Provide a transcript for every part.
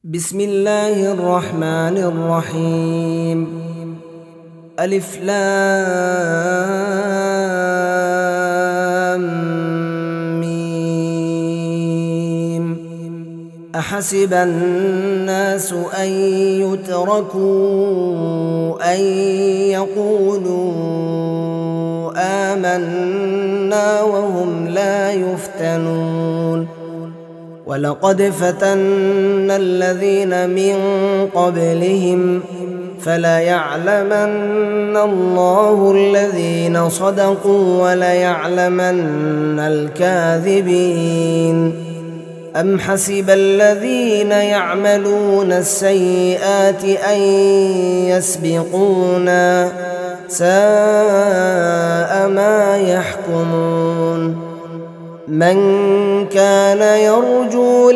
بسم الله الرحمن الرحيم. ألف لام ميم. أحسب الناس أن يتركوا أن يقولوا آمنا وهم لا يفتنون. ولقد فتنا الذين من قبلهم فليعلمن الله الذين صدقوا وليعلمن الكاذبين. أم حسب الذين يعملون السيئات أن يسبقونا ساء ما يحكمون. من كان يرجو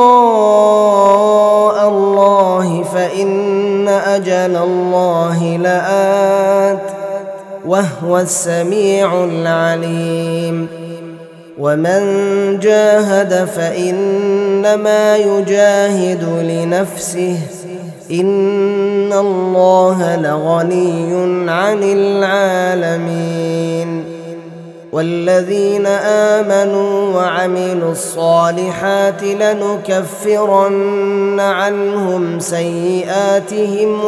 لقاء الله فإن أجل الله لآت وهو السميع العليم. ومن جاهد فإنما يجاهد لنفسه إن الله لغني عن العالمين. والذين آمنوا وعملوا الصالحات لنكفرن عنهم سيئاتهم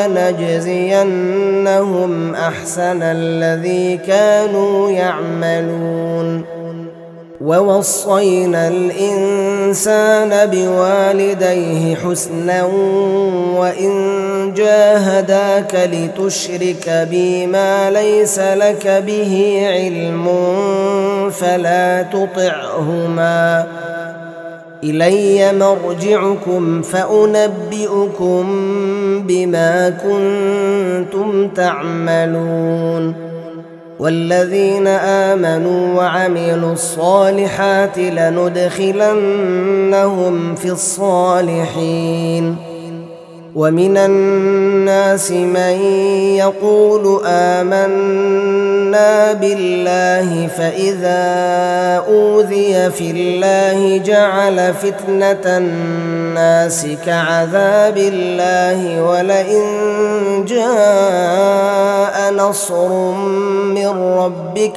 ولنجزينهم أحسن الذي كانوا يعملون. ووصينا الإنسان بوالديه حسنا وإن جاهداك لتشرك بي ما ليس لك به علم فلا تطعهما. إلي مرجعكم فأنبئكم بما كنتم تعملون. والذين آمنوا وعملوا الصالحات لندخلنهم في الصالحين. ومن الناس من يقول آمنا بالله فإذا أوذي في الله جعل فتنة الناس كعذاب الله ولئن جاء نصر من ربك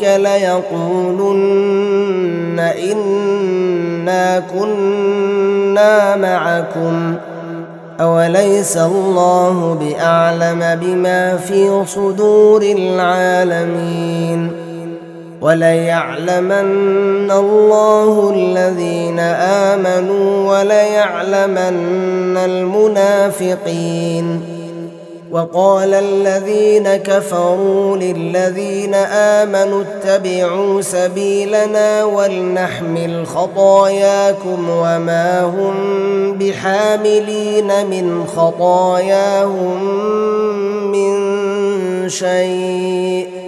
ليقولن إنا كنا معكم أوليس الله بأعلم بما في صدور العالمين. وليعلمن الله الذين آمنوا وليعلمن المنافقين. وقال الذين كفروا للذين آمنوا اتبعوا سبيلنا ولنحمل خطاياكم وما هم بحاملين من خطاياهم من شيء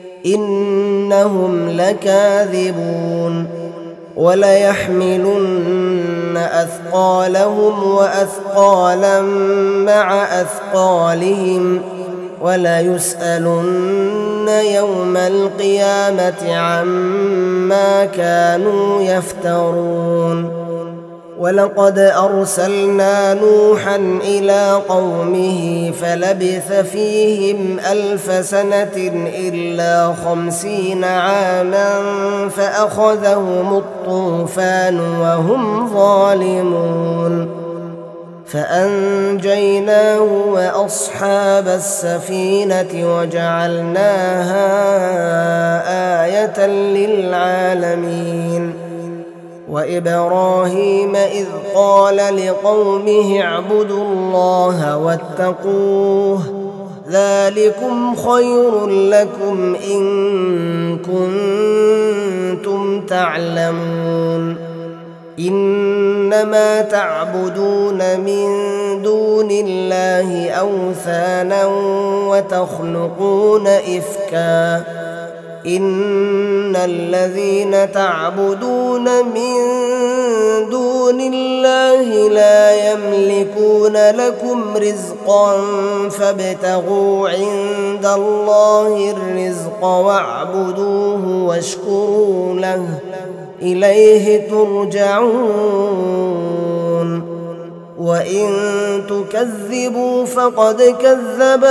إنهم لكاذبون. وليحملن أثقالهم وأثقالا مع أثقالهم وليسألن يوم القيامة عما كانوا يفترون. ولقد أرسلنا نوحا إلى قومه فلبث فيهم 1000 سنة إلا 50 عاما فأخذهم الطوفان وهم ظالمون. فأنجيناه وأصحاب السفينة وجعلناها آية للعالمين. وإبراهيم إذ قال لقومه اعبدوا الله واتقوه ذلكم خير لكم إن كنتم تعلمون. إنما تعبدون من دون الله أوثانا وتخلقون إفكا إن الذين تعبدون من دون الله لا يملكون لكم رزقا فابتغوا عند الله الرزق واعبدوه واشكروا له إليه ترجعون. وإن تكذبوا فقد كذب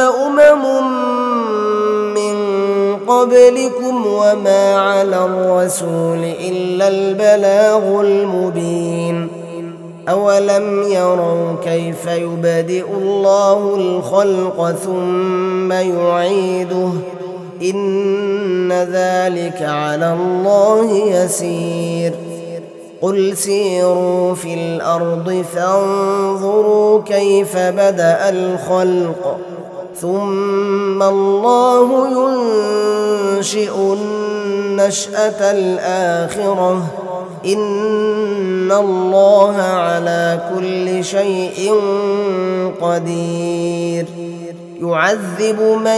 من قبلكم وما على الرسول إلا البلاغ المبين أولم يروا كيف يبدئ الله الخلق ثم يعيده إن ذلك على الله يسير قل سيروا في الأرض فانظروا كيف بدأ الخلق ثم الله ينشئ النشأة الآخرة إن الله على كل شيء قدير يعذب من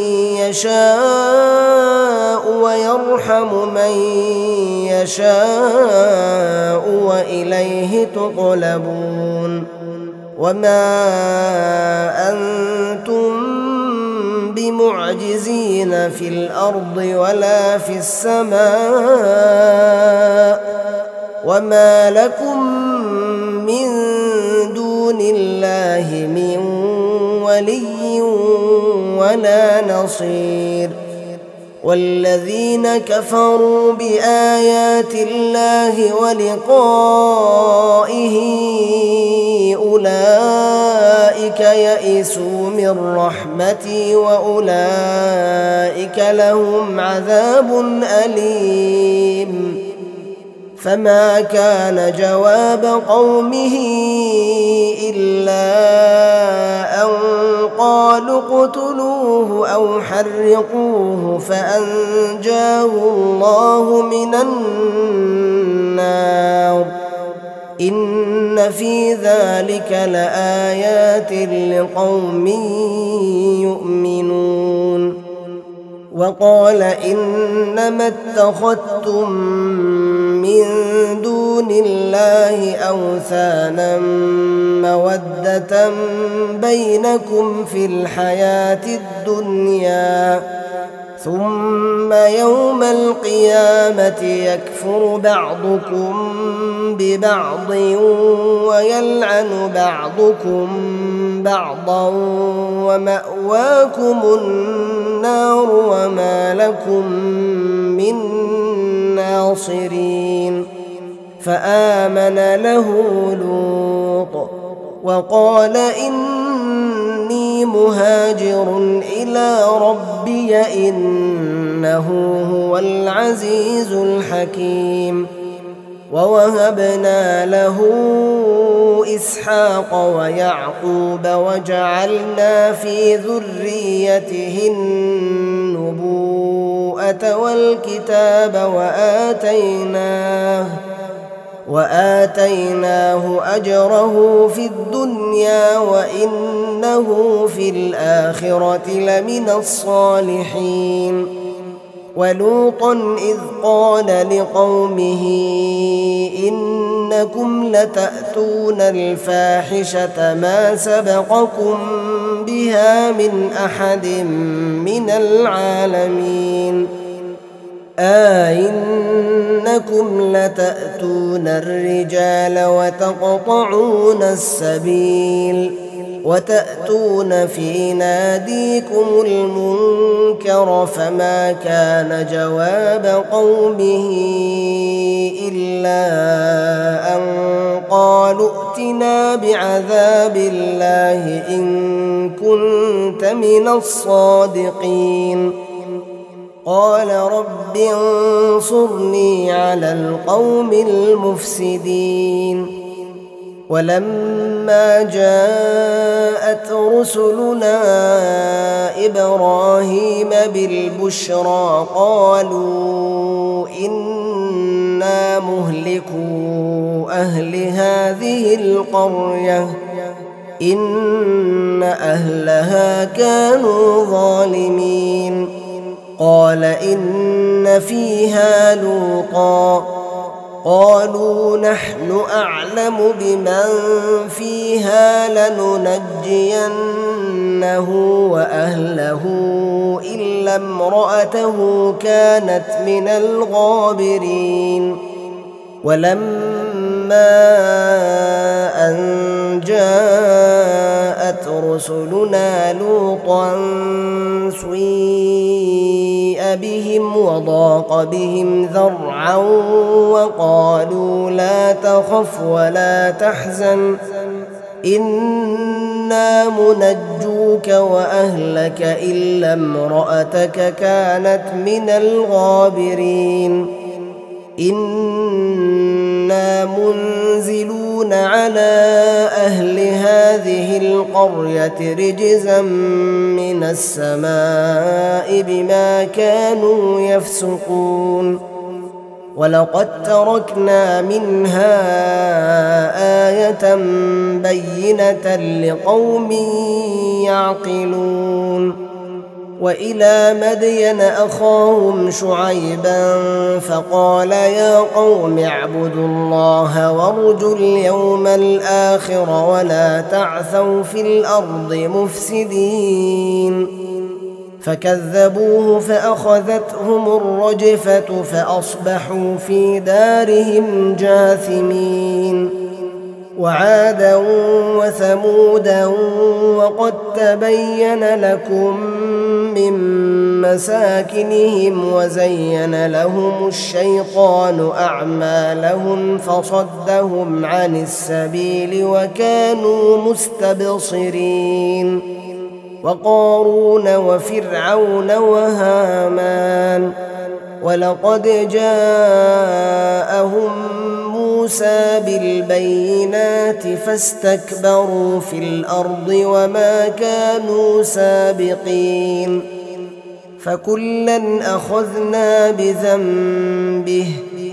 يشاء ويرحم من يشاء وإليه تقلبون وما أنتم بمعجزين في الأرض ولا في السماء وما لكم من دون الله من ولي ولا نصير والذين كفروا بآيات الله ولقائه أولئك يئسوا من رحمتي وأولئك لهم عذاب أليم فما كان جواب قومه إلا أن قالوا اقتلوه أو حرقوه فأنجاه الله من النار إن في ذلك لآيات لقوم يؤمنون وقال إنما اتخذتم من دون الله أوثانا مودة بينكم في الحياة الدنيا ثم يوم القيامة يكفر بعضكم ببعض ويلعن بعضكم بعضا ومأواكم النار وما لكم من ناصرين فآمن له لوط وقال إني مهاجر إلى ربي إنه هو العزيز الحكيم ووهبنا له إسحاق ويعقوب وجعلنا في ذريته النبوءة والكتاب وآتيناه أجره في الدنيا وإنه في الآخرة لمن الصالحين ولوطا إذ قال لقومه إنكم لتأتون الفاحشة ما سبقكم بها من أحد من العالمين إنكم لتأتون الرجال وتقطعون السبيل وتأتون في ناديكم المنكر فما كان جواب قومه إلا أن قالوا ائتنا بعذاب الله إن كنت من الصادقين قال رب انصرني على القوم المفسدين ولما جاءت رسلنا إبراهيم بالبشرى قالوا إنا مهلكو أهل هذه القرية إن أهلها كانوا ظالمين قال إن فيها لوطا قالوا نحن أعلم بمن فيها لننجينه وأهله إلا امرأته كانت من الغابرين ولما أن جاءت رسلنا لوطا سيء بهم وضاق بهم ذرعا وقالوا لا تخف ولا تحزن إنا منجوك وأهلك إلا امرأتك كانت من الغابرين إنا منزلون على أهل هذه القرية رجزا من السماء بما كانوا يفسقون ولقد تركنا منها آية بينة لقوم يعقلون وإلى مدين أخاهم شعيبا فقال يا قوم اعبدوا الله وارجوا اليوم الآخر ولا تعثوا في الأرض مفسدين فكذبوه فأخذتهم الرجفة فأصبحوا في دارهم جاثمين وعادا وثمودا وقد تبين لكم من مساكنهم وزين لهم الشيطان أعمالهم فصدهم عن السبيل وكانوا مستبصرين وقارون وفرعون وهامان ولقد جاءهم موسى بالبينات فاستكبروا في الأرض وما كانوا سابقين فكلا أخذنا بذنبه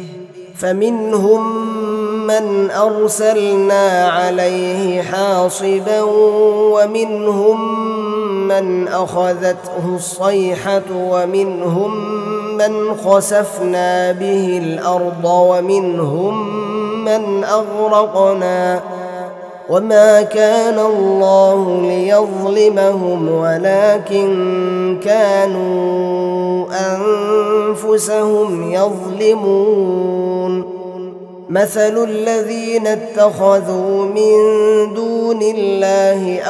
فمنهم من أرسلنا عليه حاصبا ومنهم من أخذته الصيحة ومنهم من خسفنا به الأرض ومنهم من أغرقنا وما كان الله ليظلمهم ولكن كانوا أنفسهم يظلمون مثل الذين اتخذوا من دون الله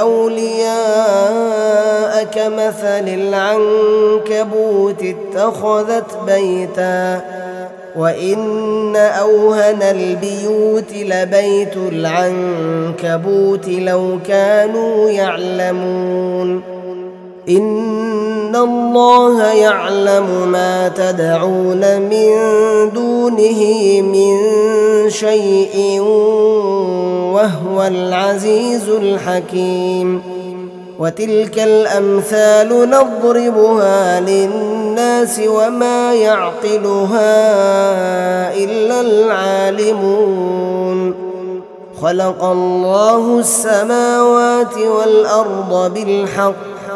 أولياء كمثل العنكبوت اتخذت بيتا وإن أوهن البيوت لبيت العنكبوت لو كانوا يعلمون إن الله يعلم ما تدعون من دونه من شيء وهو العزيز الحكيم وتلك الأمثال نضربها للناس وما يعقلها إلا العالمون خلق الله السماوات والأرض بالحق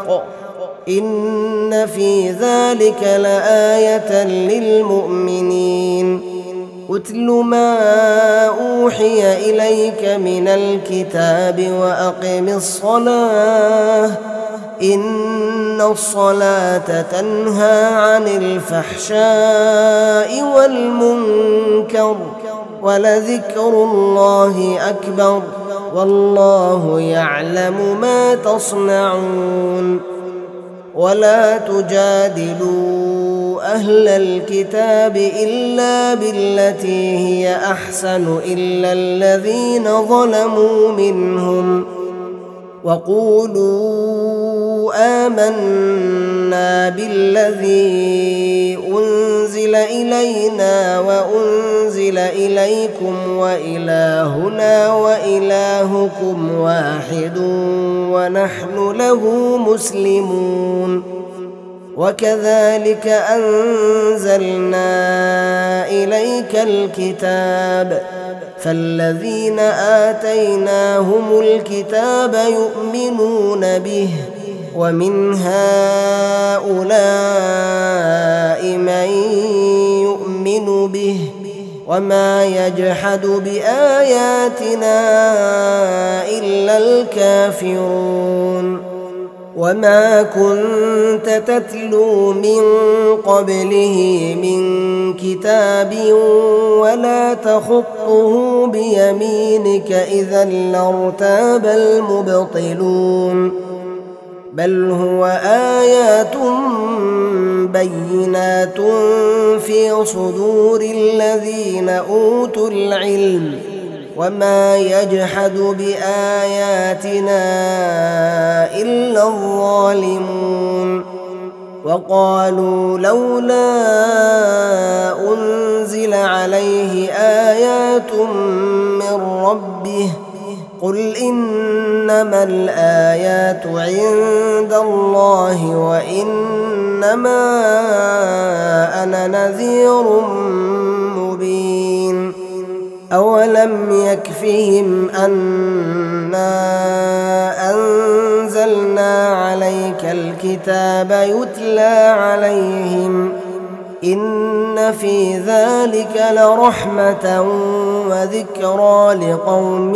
إن في ذلك لآية للمؤمنين أتل ما أوحي إليك من الكتاب وأقم الصلاة إن الصلاة تنهى عن الفحشاء والمنكر ولذكر الله أكبر والله يعلم ما تصنعون ولا تجادلوا أهل الكتاب إلا بالتي هي أحسن إلا الذين ظلموا منهم وقولوا آمنا بالذي أنزل إلينا وأنزل إليكم وإلهنا وإلهكم واحد ونحن له مسلمون وكذلك أنزلنا إليك الكتاب فالذين آتيناهم الكتاب يؤمنون به ومن هؤلاء من يؤمن به وما يجحد بآياتنا إلا الكافرون وما كنت تتلو من قبله من كتاب ولا تخطه بيمينك إذا لارتاب المبطلون بل هو آيات بينات في صدور الذين أوتوا العلم وما يجحد بآياتنا إلا الظالمون وقالوا لولا أنزل عليه آيات من ربه قل إنما الآيات عند الله وإنما أنا نذير مبين أولم يكفهم أنا أنزلنا عليك الكتاب يتلى عليهم إن في ذلك لرحمة وذكرى لقوم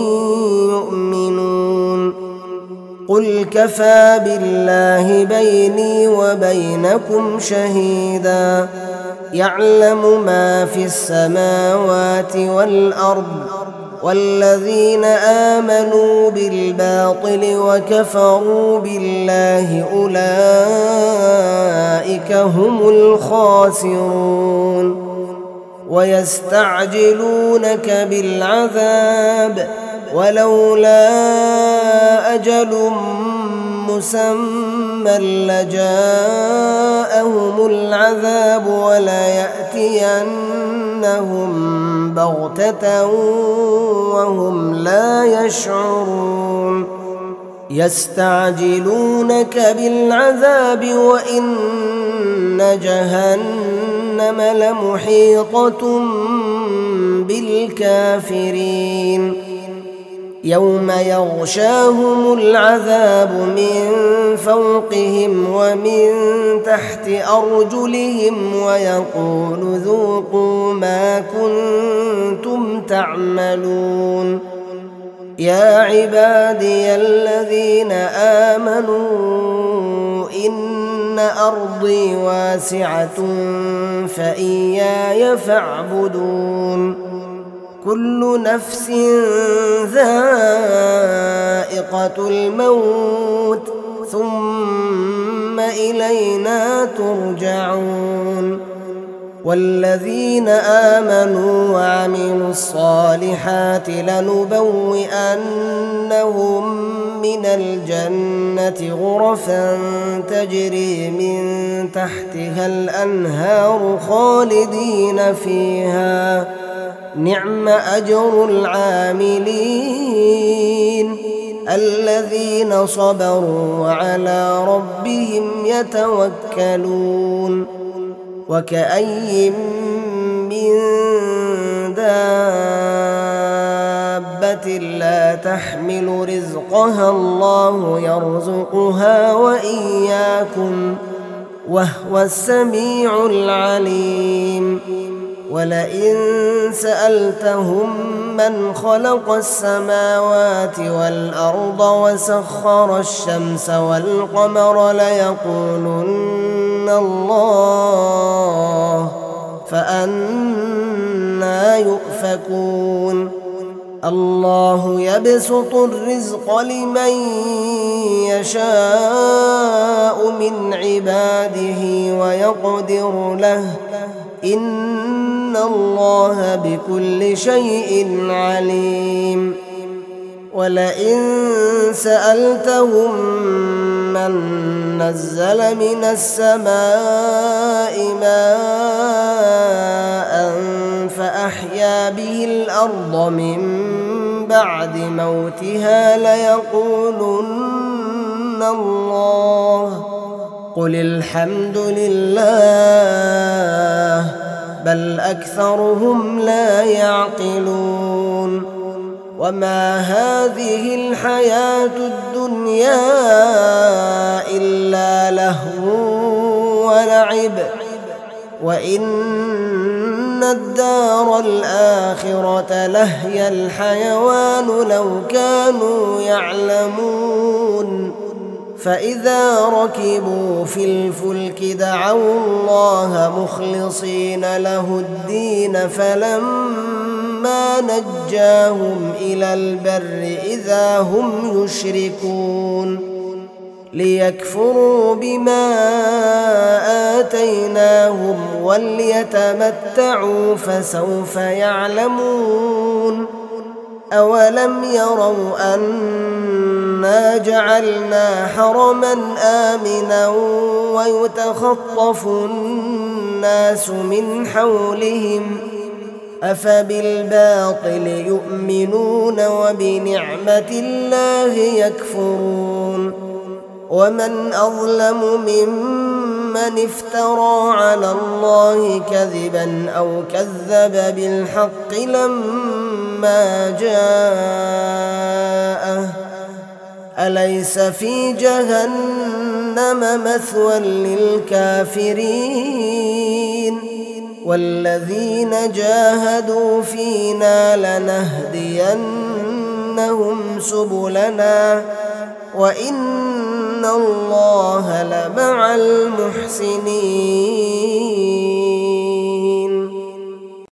يؤمنون قل كفى بالله بيني وبينكم شهيدا يعلم ما في السماوات والأرض والذين آمنوا بالباطل وكفروا بالله أولئك هم الخاسرون ويستعجلونك بالعذاب ولولا أجل مسمى لجاءهم العذاب وليأتينهم بغتة وهم لا يشعرون يستعجلونك بالعذاب وإن جهنم لمحيطة بالكافرين يوم يغشاهم العذاب من فوقهم ومن تحت أرجلهم ويقول ذوقوا ما كنتم تعملون يا عبادي الذين آمنوا إن أرضي واسعة فإياي فاعبدون كل نفس ذائقة الموت ثم إلينا ترجعون والذين آمنوا وعملوا الصالحات لنبوئنهم من الجنة غرفا تجري من تحتها الأنهار خالدين فيها نعم أجر العاملين الذين صبروا وعلى ربهم يتوكلون وكأي من دابة لا تحمل رزقها الله يرزقها وإياكم وهو السميع العليم ولئن سألتهم من خلق السماوات والأرض وسخر الشمس والقمر ليقولن الله فأنى يؤفكون الله يبسط الرزق لمن يشاء من عباده ويقدر له إن الله بكل شيء عليم ولئن سألتهم من نزل من السماء ماء فأحيا به الأرض من بعد موتها ليقولن الله قل الحمد لله بل أكثرهم لا يعقلون وما هذه الحياة الدنيا إلا لهو ولعب وإن الدار الآخرة لهي الحيوان لو كانوا يعلمون فإذا ركبوا في الفلك دعوا الله مخلصين له الدين فلما نجاهم إلى البر إذا هم يشركون ليكفروا بما آتيناهم وليتمتعوا فسوف يعلمون أولم يروا أنا جعلنا حرما آمنا ويتخطف الناس من حولهم أفبالباطل يؤمنون وبنعمة الله يكفرون ومن أظلم ممن افترى على الله كذبا أو كذب بالحق لما جاءه أليس في جهنم مثوى للكافرين والذين جاهدوا فينا لنهدينهم سبلنا وإن الله لمع المحسنين.